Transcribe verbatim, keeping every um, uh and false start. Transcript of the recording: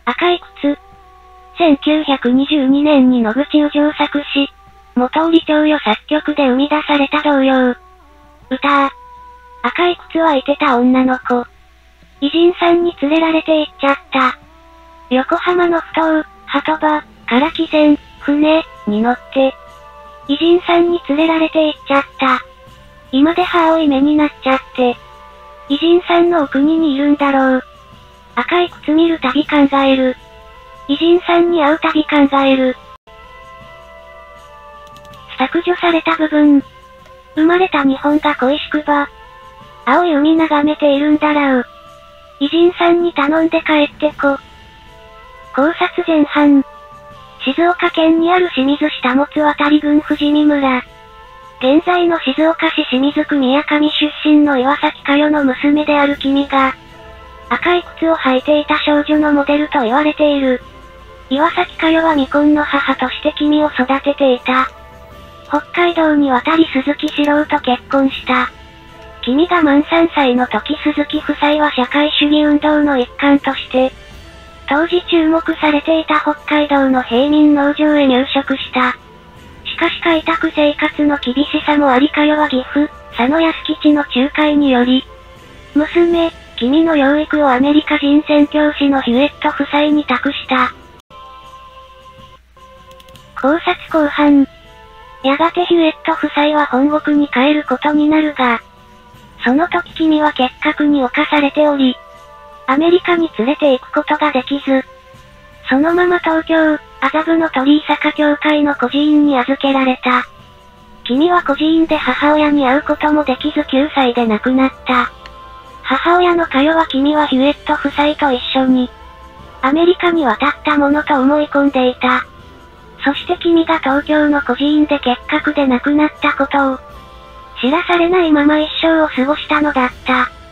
赤い靴。せんきゅうひゃくにじゅうにねんに野口宇城作詞、元織長与作曲で生み出された童謡。歌。赤い靴履いてた女の子。偉人さんに連れられて行っちゃった。横浜のふ頭、鳩場、から汽船、船、に乗って。偉人さんに連れられて行っちゃった。今で歯青い目になっちゃって。偉人さんのお国にいるんだろう。赤い靴見るたび考える。偉人さんに会うたび考える。削除された部分。生まれた日本が恋しくば。青い海眺めているんだらう。偉人さんに頼んで帰ってこ。考察前半。静岡県にある清水市多持渡郡富士見村。現在の静岡市清水区宮上出身の岩崎佳代の娘である君が、赤い靴を履いていた少女のモデルと言われている。岩崎佳代は未婚の母として君を育てていた。北海道に渡り鈴木四郎と結婚した。君が満さんさいの時鈴木夫妻は社会主義運動の一環として、当時注目されていた北海道の平民農場へ入植した。しかし開拓生活の厳しさもあり佳代は岐阜、佐野安吉の仲介により、娘、君の養育をアメリカ人宣教師のヒュエット夫妻に託した。考察後半。やがてヒュエット夫妻は本国に帰ることになるが、その時君は結核に侵されており、アメリカに連れて行くことができず、そのまま東京、麻布の鳥居坂教会の孤児院に預けられた。君は孤児院で母親に会うこともできずきゅうさいで亡くなった。母親の佳代は君はヒュエット夫妻と一緒に、アメリカに渡ったものと思い込んでいた。そして君が東京の孤児院で結核で亡くなったことを、知らされないまま一生を過ごしたのだった。